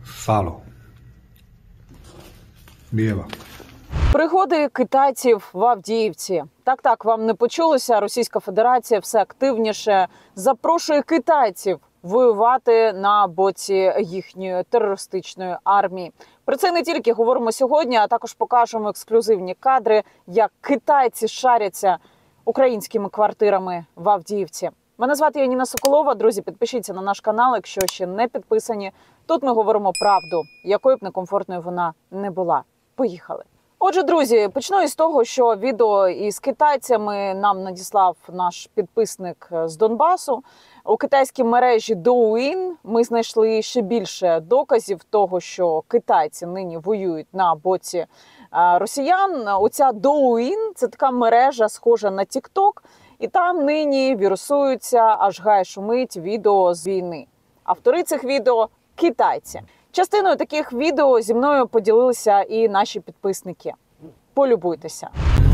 Сало. Бієва. Пригоди китайців в Авдіївці. Так, вам не почулося. Російська Федерація все активніше запрошує китайців воювати на боці їхньої терористичної армії. Про це не тільки говоримо сьогодні, а також покажемо ексклюзивні кадри, як китайці шаряться українськими квартирами в Авдіївці. Мене звати Яніна Соколова. Друзі, підпишіться на наш канал, якщо ще не підписані. Тут ми говоримо правду, якою б некомфортною вона не була. Поїхали. Отже, друзі, почну із того, що відео із китайцями нам надіслав наш підписник з Донбасу. У китайській мережі Douyin ми знайшли ще більше доказів того, що китайці нині воюють на боці росіян. Оця Douyin – це така мережа, схожа на TikTok, і там нині вірусуються, аж гай шумить відео з війни. Автори цих відео – китайці. Частиною таких відео зі мною поділилися і наші підписники. Полюбуйтеся.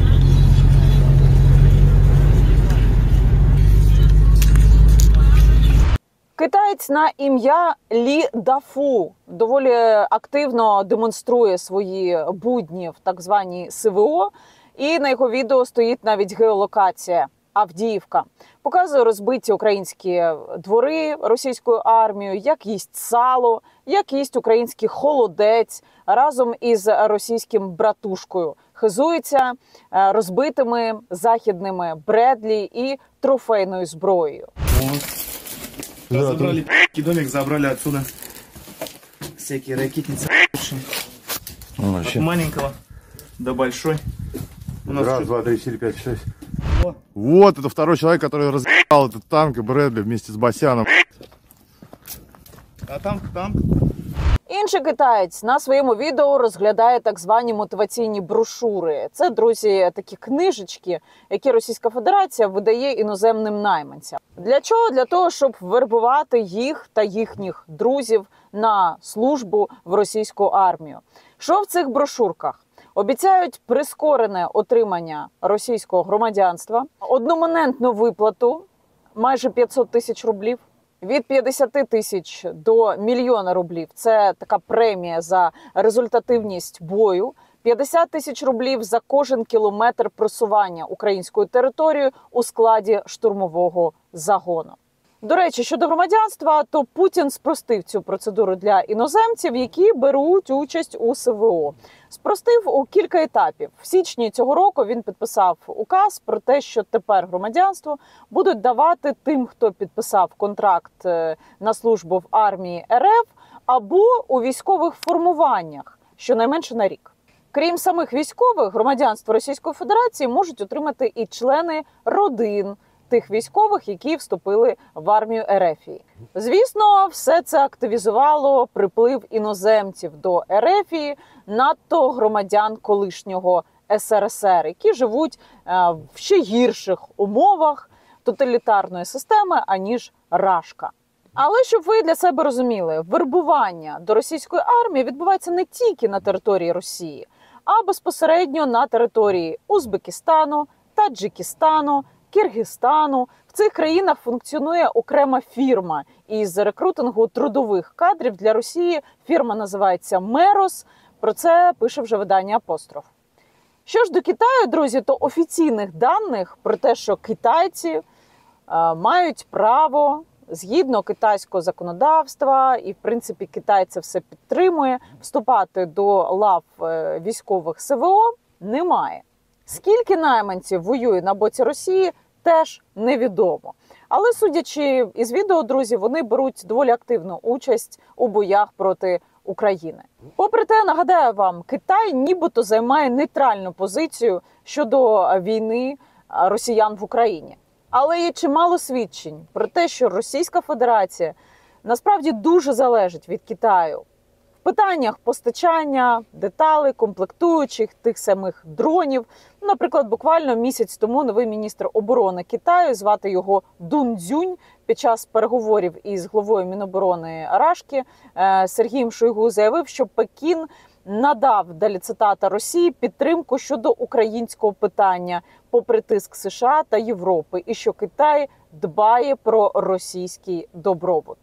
Китаєць на ім'я Лі Дафу доволі активно демонструє свої будні в так званій СВО. І на його відео стоїть навіть геолокація – Авдіївка. Показує розбиті українські двори російською армією, як їсть сало, як їсть український холодець разом із російським братушкою. Хизується розбитими західними Бредлі і трофейною зброєю. Забрали домик, забрали отсюда всякие ракетницы. От маленького до большой. У нас Раз, два, три, четыре, пять, шесть. Вот, это второй человек, который разъебал этот танк и Брэдли вместе с Басяном. А танк. Інший китаєць на своєму відео розглядає так звані мотиваційні брошури. Це, друзі, такі книжечки, які Російська Федерація видає іноземним найманцям. Для чого? Для того, щоб вербувати їх та їхніх друзів на службу в російську армію. Що в цих брошурках? Обіцяють прискорене отримання російського громадянства, одномоментну виплату майже 500 тисяч рублів, від 50 тисяч до 1 мільйона рублів – це така премія за результативність бою, 50 тисяч рублів за кожен кілометр просування українською територією у складі штурмового загону. До речі, щодо громадянства, то Путін спростив цю процедуру для іноземців, які беруть участь у СВО. Спростив у кілька етапів. В січні цього року він підписав указ про те, що тепер громадянство будуть давати тим, хто підписав контракт на службу в армії РФ або у військових формуваннях, щонайменше на рік. Крім самих військових, громадянство Російської Федерації можуть отримати і члени родин тих військових, які вступили в армію РФ. Звісно, все це активізувало приплив іноземців до РФ, надто громадян колишнього СРСР, які живуть в ще гірших умовах тоталітарної системи, аніж Рашка. Але щоб ви для себе розуміли, вербування до російської армії відбувається не тільки на території Росії, а безпосередньо на території Узбекистану, Таджикистану, Киргизстану. В цих країнах функціонує окрема фірма із рекрутингу трудових кадрів для Росії. Фірма називається «Мерос». Про це пише вже видання «Апостроф». Що ж до Китаю, друзі, то офіційних даних про те, що китайці мають право, згідно китайського законодавства, і, в принципі, Китай це все підтримує, вступати до лав військових СВО, немає. Скільки найманців воює на боці Росії, теж невідомо. Але, судячи із відео, друзі, вони беруть доволі активну участь у боях проти України. Попри те, нагадаю вам, Китай нібито займає нейтральну позицію щодо війни росіян в Україні. Але є чимало свідчень про те, що Російська Федерація насправді дуже залежить від Китаю. В питаннях постачання деталей, комплектуючих, тих самих дронів. Наприклад, буквально місяць тому новий міністр оборони Китаю, звати його Дун Цзюнь, під час переговорів із главою Міноборони Рашки Сергієм Шойгу заявив, що Пекін надав, далі цитата, Росії підтримку щодо українського питання, попри тиск США та Європи, і що Китай дбає про російський добробут.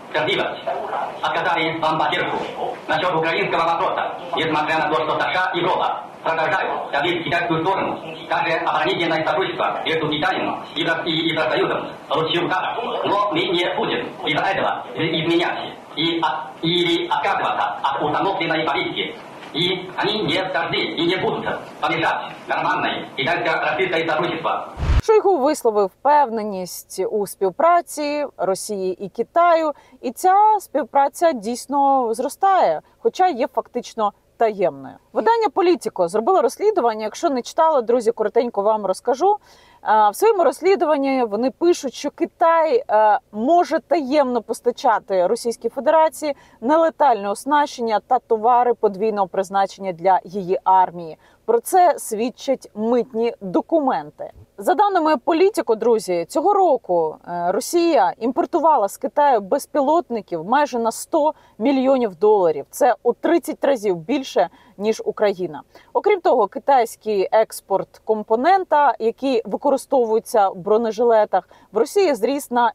Справедливость. Отказали вам поддержку насчет украинского вопроса, несмотря на то, что США и Европа продолжают давить китайскую сторону. Также оборонительное сотрудничество между Китаем и Евросоюзом получил удар. Но мы не будем из-за этого изменять или отказываться от установленной политики. И они не должны и не будут помешать нормальной китайско-российской сотрудничество. Шойгу висловив впевненість у співпраці Росії і Китаю, і ця співпраця дійсно зростає, хоча є фактично таємною. Видання «Політіко» зробило розслідування. Якщо не читали, друзі, коротенько вам розкажу. В своєму розслідуванні вони пишуть, що Китай може таємно постачати Російській Федерації нелетальне оснащення та товари подвійного призначення для її армії. Про це свідчать митні документи. За даними «Політіко», друзі, цього року Росія імпортувала з Китаю безпілотників майже на $100 мільйонів. Це у 30 разів більше, ніж Україна. Окрім того, китайський експорт компонента, які використовуються в бронежилетах, в Росії зріс на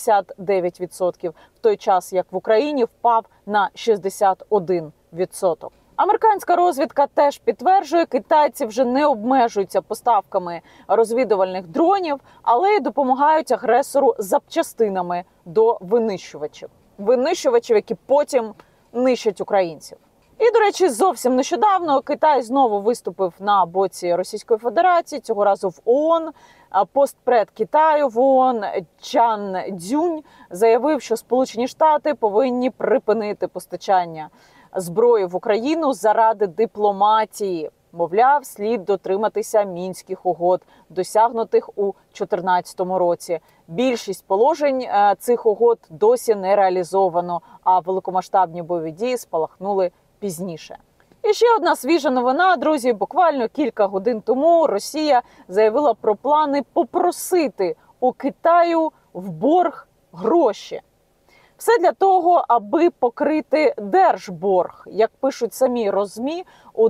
69%, в той час як в Україні впав на 61%. Американська розвідка теж підтверджує, китайці вже не обмежуються поставками розвідувальних дронів, але й допомагають агресору запчастинами до винищувачів. Винищувачів, які потім нищать українців. І, до речі, зовсім нещодавно Китай знову виступив на боці Російської Федерації, цього разу в ООН. Постпред Китаю в ООН Чан Цзюнь заявив, що Сполучені Штати повинні припинити постачання зброї в Україну заради дипломатії. Мовляв, слід дотриматися Мінських угод, досягнутих у 2014 році. Більшість положень цих угод досі не реалізовано, а великомасштабні бойові дії спалахнули пізніше. І ще одна свіжа новина, друзі. Буквально кілька годин тому Росія заявила про плани попросити у Китаю в борг гроші. Все для того, аби покрити держборг. Як пишуть самі Розмі, у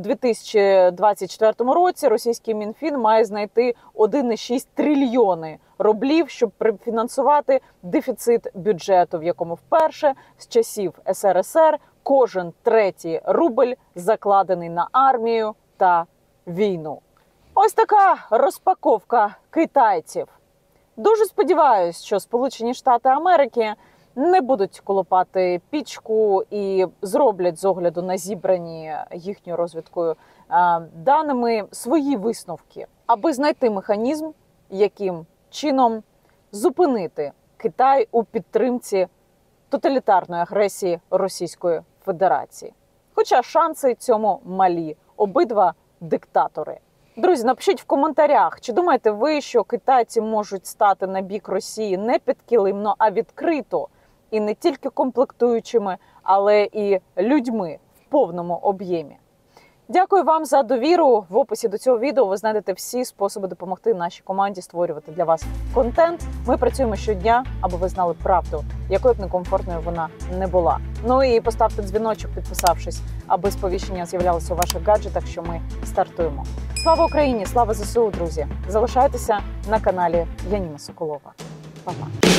2024 році російський Мінфін має знайти 1,6 трильйони рублів, щоб профінансувати дефіцит бюджету, в якому вперше з часів СРСР кожен третій рубль закладений на армію та війну. Ось така розпаковка китайців. Дуже сподіваюся, що Сполучені Штати Америки не будуть колопати пічку і зроблять з огляду на зібрані їхньою розвідкою даними свої висновки, аби знайти механізм, яким чином зупинити Китай у підтримці тоталітарної агресії Російської Федерації. Хоча шанси цьому малі. Обидва диктатори. Друзі, напишіть в коментарях, чи думаєте ви, що китайці можуть стати на бік Росії не підкилимно, а відкрито, і не тільки комплектуючими, але і людьми в повному об'ємі. Дякую вам за довіру. В описі до цього відео ви знайдете всі способи допомогти нашій команді створювати для вас контент. Ми працюємо щодня, аби ви знали правду, якою б некомфортною вона не була. Ну і поставте дзвіночок, підписавшись, аби сповіщення з'являлося у ваших гаджетах, що ми стартуємо. Слава Україні! Слава ЗСУ, друзі! Залишайтеся на каналі Яніна Соколова. Па-па!